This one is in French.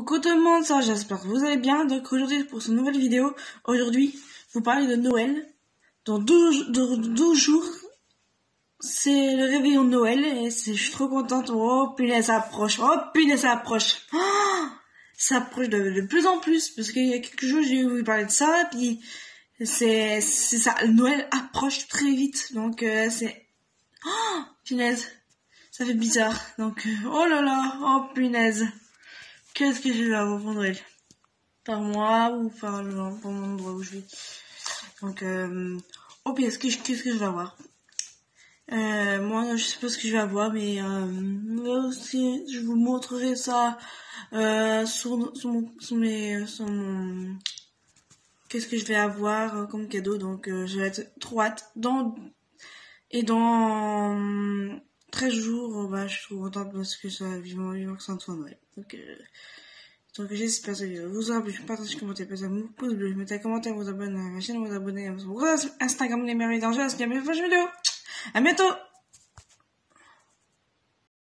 Coucou tout le monde, ça j'espère que vous allez bien. Donc aujourd'hui pour cette nouvelle vidéo, aujourd'hui vous parlez de Noël. Dans 12 jours, c'est le réveillon de Noël et je suis trop contente. Oh punaise ça approche, ça approche de plus en plus parce qu'il y a quelques jours j'ai vous parler de ça et puis c'est ça, Noël approche très vite donc c'est punaise, ça fait bizarre donc oh là là, oh punaise. Qu'est-ce que je vais avoir pour Noël? Par moi ou par mon endroit où je vis. Donc, oh puis qu'est-ce que je vais avoir? Moi, je sais pas ce que je vais avoir, mais aussi, je vous montrerai ça sur mon qu'est-ce que je vais avoir comme cadeau. Donc, je vais être trop hâte. Dans 13 jours, je suis trop contente parce que ça vivement que ça soit Noël. Donc j'espère que cette vidéo vous aura plu, partagez, commentez, passez un pouce bleu, mettez un commentaire, vous abonnez à ma chaîne, vous abonnez à mon Instagram, les merveilles dangereuses, qui a mes prochaines vidéos. À bientôt!